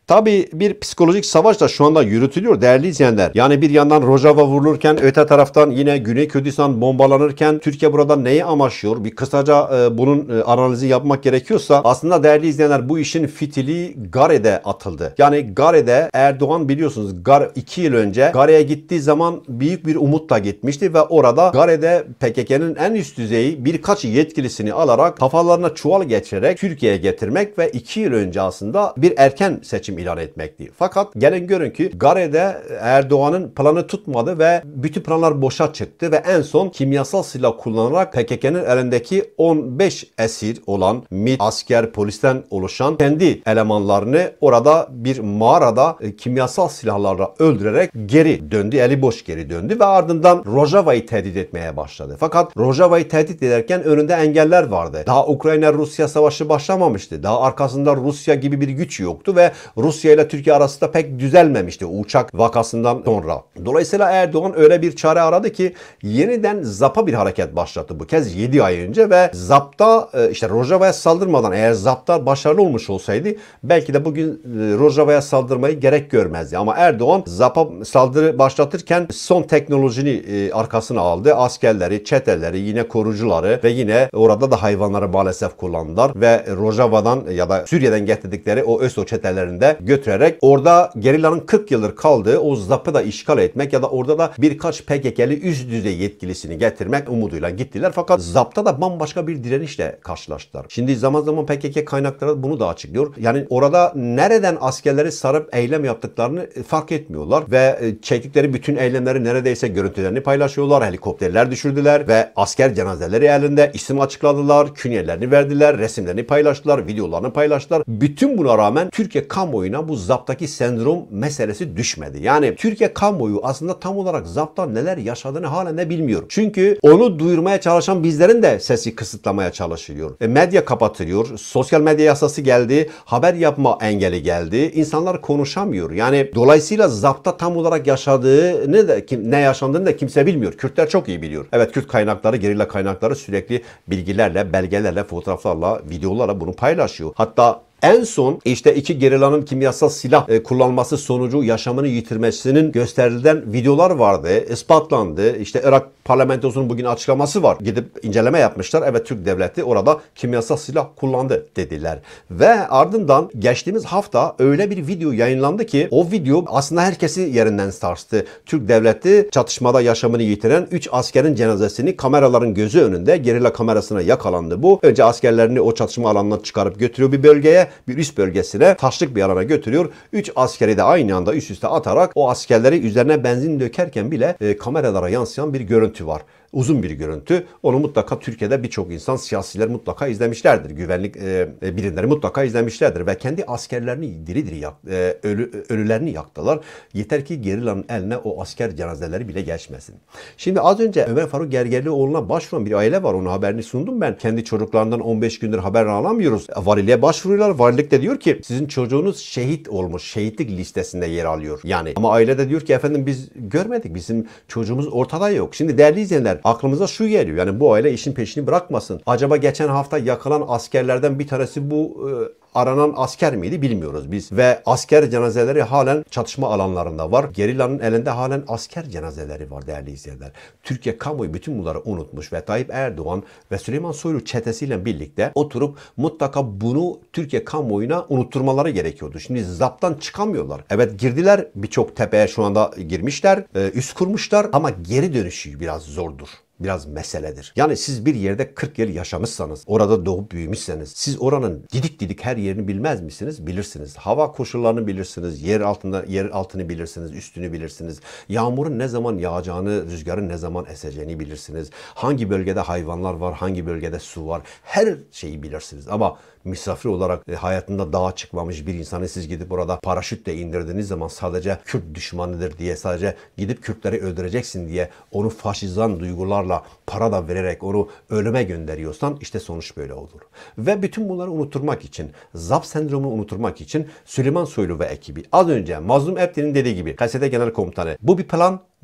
Tabii bir psikolojik savaş da şu anda yürütülüyor değerli izleyenler. Yani bir yandan Rojava vurulurken öte taraftan yine Güney Kürdistan bombalanırken Türkiye burada neyi amaçlıyor? Bir kısaca bunun analizi yapmak gerekiyorsa aslında değerli izleyenler bu işin fitili Gare'de atıldı. Yani Gare'de Erdoğan biliyorsunuz 2 yıl önce Gare'ye gittiği zaman büyük bir umutla gitmişti ve orada Gare'de PKK'nın en üst düzeyi birkaç yetkilisini alarak kafalarına çuval geçirerek Türkiye'ye getirmek ve 2 yıl önce aslında bir erken seçim ilan etmekti. Fakat gelin görün ki Gare'de Erdoğan'ın planı tutmadı ve bütün planlar boşa çıktı ve en son kimyasal silah kullanarak PKK'nın elindeki 15 esir olan MİT, asker, polisten oluşan kendi elemanlarını orada bir mağarada kimyasal silahlarla öldürerek geri döndü. Eli boş geri döndü ve ardından Rojava'yı tehdit etmeye başladı. Fakat Rojava'yı tehdit ederken önünde engeller vardı. Daha Ukrayna-Rusya savaşı başlamamıştı. Daha arkasında Rusya gibi bir güç yoktu ve Rusya ile Türkiye arasında pek düzelmemişti uçak vakasından sonra. Dolayısıyla Erdoğan öyle bir çare aradı ki yeniden ZAP'a bir hareket başlattı bu kez 7 ay önce ve ZAP'ta işte Rojava'ya saldırmadan eğer ZAP'ta başarılı olmuş olsaydı belki de bugün Rojava'ya saldırmayı gerek görmezdi. Ama Erdoğan ZAP'a saldırı başlatırken son teknolojini arkasına aldı. Askerleri, çeteleri, yine korucuları ve yine orada da hayvanları maalesef kullandılar ve Rojava'dan ya da Suriye'den getirdikleri o ÖSO çetelerinde götürerek orada gerillanın 40 yıldır kaldığı o ZAP'ı da işgal etmek ya da orada da birkaç PKK'li üst düzey yetkilisini getirmek umuduyla gittiler. Fakat ZAP'ta da bambaşka bir direnişle karşılaştılar. Şimdi zaman zaman PKK kaynakları bunu da açıklıyor. Yani orada nereden askerleri sarıp eylem yaptıklarını fark etmiyorlar ve çektikleri bütün eylemleri neredeyse görüntülerini paylaşıyorlar. Helikopterler düşürdüler ve asker cenazeleri elinde isim açıkladılar, künyelerini verdiler, resimlerini paylaştılar, videolarını paylaştılar. Bütün buna rağmen Türkiye kamuoyuna bu ZAP'taki sendrom meselesi düşmedi. Yani Türkiye kamuoyu aslında tam olarak ZAP'ta neler yaşadığını halen de bilmiyor. Çünkü onu duyurmaya çalışan bizlerin de sesi kısıtlamaya çalışılıyor. Medya kapatılıyor. Sosyal medya yasası geldi. Haber yapma engeli geldi. İnsanlar konuşamıyor. Yani dolayısıyla ZAP'ta tam olarak yaşadığını da ne yaşandığını da kimse bilmiyor. Kürtler çok iyi biliyor. Evet, Kürt kaynakları, gerilla kaynakları sürekli bilgilerle, belgelerle, fotoğraflarla, videolarla bunu paylaşıyor. Hatta en son işte iki gerillanın kimyasal silah kullanması sonucu yaşamını yitirmesinin gösterilen videolar vardı. İspatlandı. İşte Irak parlamentosunun bugün açıklaması var. Gidip inceleme yapmışlar. Evet, Türk devleti orada kimyasal silah kullandı dediler. Ve ardından geçtiğimiz hafta öyle bir video yayınlandı ki o video aslında herkesi yerinden sarstı. Türk devleti çatışmada yaşamını yitiren 3 askerin cenazesini kameraların gözü önünde gerilla kamerasına yakalandı bu. Önce askerlerini o çatışma alanından çıkarıp götürüyor bir bölgeye, bir üst bölgesine, taşlık bir alana götürüyor. 3 askeri de aynı anda üst üste atarak o askerleri üzerine benzin dökerken bile kameralara yansıyan bir görüntü var. Uzun bir görüntü. Onu mutlaka Türkiye'de birçok insan, siyasiler mutlaka izlemişlerdir. Güvenlik birimleri mutlaka izlemişlerdir. Ve kendi askerlerini diri diri ölülerini yaktılar. Yeter ki gerillanın eline o asker cenazeleri bile geçmesin. Şimdi az önce Ömer Faruk Gergerlioğlu'na başvuran bir aile var. Onun haberini sundum ben. Kendi çocuklarından 15 gündür haber alamıyoruz. Valiliğe başvuruyorlar. Valilik de diyor ki sizin çocuğunuz şehit olmuş. Şehitlik listesinde yer alıyor. Yani ama aile de diyor ki efendim biz görmedik. Bizim çocuğumuz ortada yok. Şimdi değerli izleyenler, aklımıza şu geliyor. Yani bu aile işin peşini bırakmasın. Acaba geçen hafta yakılan askerlerden bir tanesi bu aranan asker miydi bilmiyoruz biz. Ve asker cenazeleri halen çatışma alanlarında var. Gerillanın elinde halen asker cenazeleri var değerli izleyenler. Türkiye kamuoyu bütün bunları unutmuş ve Tayyip Erdoğan ve Süleyman Soylu çetesiyle birlikte oturup mutlaka bunu Türkiye kamuoyuna unutturmaları gerekiyordu. Şimdi ZAP'tan çıkamıyorlar. Evet, girdiler, birçok tepeye şu anda girmişler, üst kurmuşlar ama geri dönüşü biraz zordur. Biraz meseledir. Yani siz bir yerde 40 yıl yaşamışsanız, orada doğup büyümüşseniz, siz oranın didik didik her yerini bilmez misiniz? Bilirsiniz. Hava koşullarını bilirsiniz, yer altını bilirsiniz, üstünü bilirsiniz. Yağmurun ne zaman yağacağını, rüzgarın ne zaman eseceğini bilirsiniz. Hangi bölgede hayvanlar var, hangi bölgede su var, her şeyi bilirsiniz. Ama misafir olarak hayatında dağa çıkmamış bir insanı siz gidip orada paraşütle indirdiğiniz zaman sadece Kürt düşmanıdır diye, sadece gidip Kürtleri öldüreceksin diye onu faşizan duygularla para da vererek onu ölüme gönderiyorsan işte sonuç böyle olur. Ve bütün bunları unutturmak için, ZAP sendromunu unutturmak için Süleyman Soylu ve ekibi az önce Mazlum Epti'nin dediği gibi KSD Genel Komutanı bu bir plan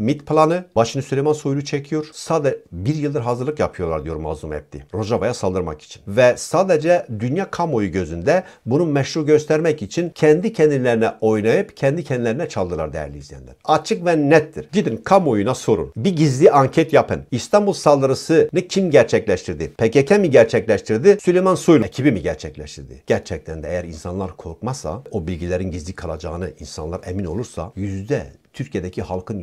MİT planı başını Süleyman Soylu çekiyor. Sadece bir yıldır hazırlık yapıyorlar diyor Mazlum Ebdi. Rojava'ya saldırmak için. Ve sadece dünya kamuoyu gözünde bunu meşru göstermek için kendi kendilerine oynayıp kendi kendilerine çaldılar değerli izleyenler. Açık ve nettir. Gidin kamuoyuna sorun. Bir gizli anket yapın. İstanbul saldırısını kim gerçekleştirdi? PKK mi gerçekleştirdi? Süleyman Soylu ekibi mi gerçekleştirdi? Gerçekten de eğer insanlar korkmazsa, o bilgilerin gizli kalacağını insanlar emin olursa Türkiye'deki halkın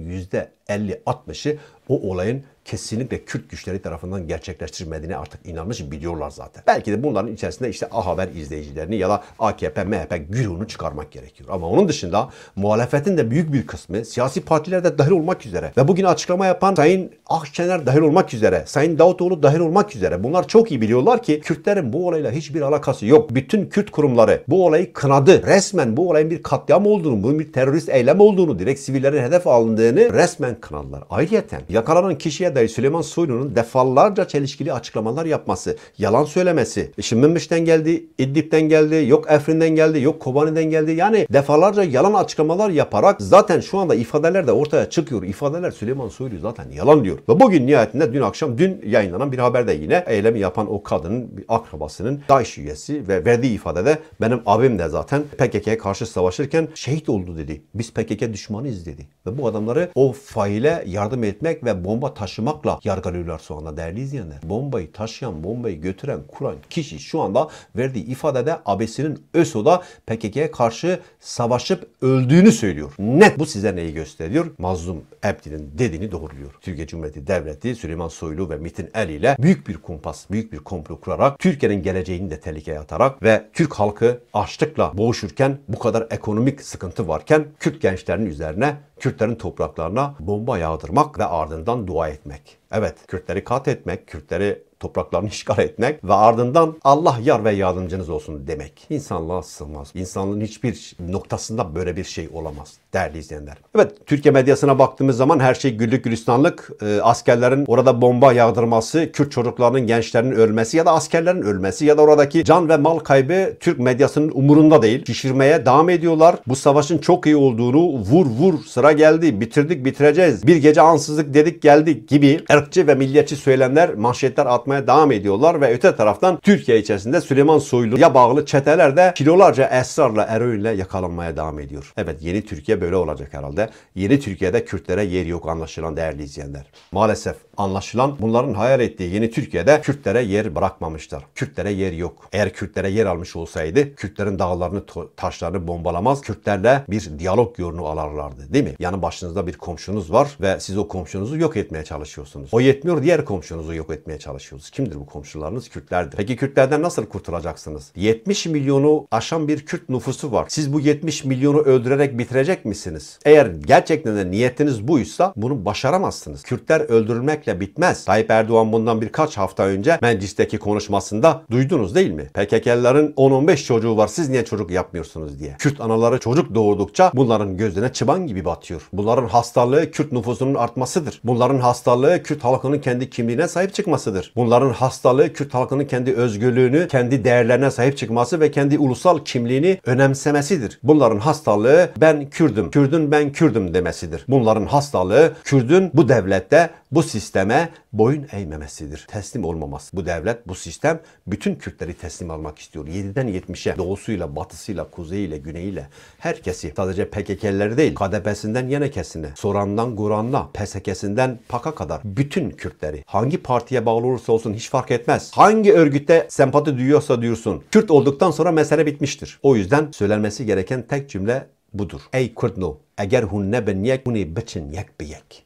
%50-60'ı o olayın kesinlikle Kürt güçleri tarafından gerçekleştirilmediğine artık inanmış, biliyorlar zaten. Belki de bunların içerisinde işte A Haber izleyicilerini ya da AKP, MHP güruhunu çıkarmak gerekiyor. Ama onun dışında muhalefetin de büyük bir kısmı, siyasi partiler de dahil olmak üzere ve bugün açıklama yapan Sayın Akşener dahil olmak üzere, Sayın Davutoğlu dahil olmak üzere, bunlar çok iyi biliyorlar ki Kürtlerin bu olayla hiçbir alakası yok. Bütün Kürt kurumları bu olayı kınadı. Resmen bu olayın bir katliam olduğunu, bunun bir terörist eylem olduğunu, direkt sivillerin hedef alındığını resmen kınadılar. Ayrıyeten yakalanan kişiye dair Süleyman Soylu'nun defalarca çelişkili açıklamalar yapması, yalan söylemesi, şimdi Münbiş'ten geldi, İdlib'den geldi, yok Afrin'den geldi, yok Kobani'den geldi. Yani defalarca yalan açıklamalar yaparak zaten şu anda ifadeler de ortaya çıkıyor. İfadeler Süleyman Soylu zaten yalan diyor. Ve bugün nihayetinde dün yayınlanan bir haberde yine eylemi yapan o kadının bir akrabasının DAEŞ üyesi ve verdiği ifadede benim abim de zaten PKK'ya karşı savaşırken şehit oldu dedi. Biz PKK düşmanıyız dedi. Ve bu adamları o faile yardım etmek ve bomba taşımakla yargılıyorlar şu anda değerli izleyenler. Bombayı taşıyan, bombayı götüren, kuran kişi şu anda verdiği ifadede abisinin ÖSO'da PKK'ya karşı savaşıp öldüğünü söylüyor. Net bu size neyi gösteriyor? Mazlum Ebdi'nin dediğini doğruluyor. Türkiye Cumhuriyeti Devleti Süleyman Soylu ve MİT'in eliyle büyük bir kumpas, büyük bir komplo kurarak Türkiye'nin geleceğini de tehlikeye atarak ve Türk halkı açlıkla boğuşurken, bu kadar ekonomik sıkıntı varken Kürt gençlerinin üzerine, Kürtlerin topraklarına bomba yağdırmak ve ardından dua etmek. Evet, Kürtleri katletmek, Kürtleri topraklarını işgal etmek ve ardından Allah yar ve yardımcınız olsun demek. İnsanlığa sığmaz. İnsanlığın hiçbir noktasında böyle bir şey olamaz değerli izleyenler. Evet, Türkiye medyasına baktığımız zaman her şey güllük gülistanlık. Askerlerin orada bomba yağdırması, Kürt çocuklarının, gençlerinin ölmesi ya da askerlerin ölmesi ya da oradaki can ve mal kaybı Türk medyasının umurunda değil. Şişirmeye devam ediyorlar. Bu savaşın çok iyi olduğunu, vur sıra geldi, bitirdik bitireceğiz, bir gece ansızlık dedik geldik gibi ırkçı ve milliyetçi söylemler, manşetler atmaya devam ediyorlar ve öte taraftan Türkiye içerisinde Süleyman Soylu'ya bağlı çeteler de kilolarca esrarla, eroinle yakalanmaya devam ediyor. Evet, yeni Türkiye böyle olacak herhalde. Yeni Türkiye'de Kürtlere yer yok anlaşılan değerli izleyenler. Maalesef anlaşılan bunların hayal ettiği yeni Türkiye'de Kürtlere yer bırakmamışlar. Kürtlere yer yok. Eğer Kürtlere yer almış olsaydı Kürtlerin dağlarını, taşlarını bombalamaz, Kürtlerle bir diyalog yolunu alarlardı değil mi? Yani başınızda bir komşunuz var ve siz o komşunuzu yok etmeye çalışıyorsunuz. O yetmiyor, diğer komşunuzu yok etmeye çalışıyorsunuz. Kimdir bu komşularınız? Kürtlerdir. Peki Kürtlerden nasıl kurtulacaksınız? 70 milyonu aşan bir Kürt nüfusu var. Siz bu 70 milyonu öldürerek bitirecek misiniz? Eğer gerçekten de niyetiniz buysa bunu başaramazsınız. Kürtler öldürülmekle bitmez. Tayyip Erdoğan bundan birkaç hafta önce meclisteki konuşmasında duydunuz değil mi? PKK'lıların 10-15 çocuğu var, siz niye çocuk yapmıyorsunuz diye. Kürt anaları çocuk doğurdukça bunların gözüne çıban gibi batıyor. Bunların hastalığı Kürt nüfusunun artmasıdır. Bunların hastalığı Kürt halkının kendi kimliğine sahip çıkmasıdır. Bunların hastalığı Kürt halkının kendi özgürlüğünü, kendi değerlerine sahip çıkması ve kendi ulusal kimliğini önemsemesidir. Bunların hastalığı ben Kürdüm, Kürdün ben Kürdüm demesidir. Bunların hastalığı Kürdün bu devlette, bu sisteme boyun eğmemesidir. Teslim olmaması. Bu devlet, bu sistem bütün Kürtleri teslim almak istiyor. 7'den 70'e doğusuyla, batısıyla, kuzeyiyle, güneyiyle herkesi, sadece PKK'lileri değil, KDP'sinden Yenekesine, Soran'dan Guran'la, PSK'sinden PAK'a kadar bütün Kürtleri, hangi partiye bağlı olursa olsun hiç fark etmez. Hangi örgütte sempati duyuyorsa duyursun. Kürt olduktan sonra mesele bitmiştir. O yüzden söylenmesi gereken tek cümle budur. Ey Kürtno, eğer hun ne ben yek, huni biçin yek bir yek.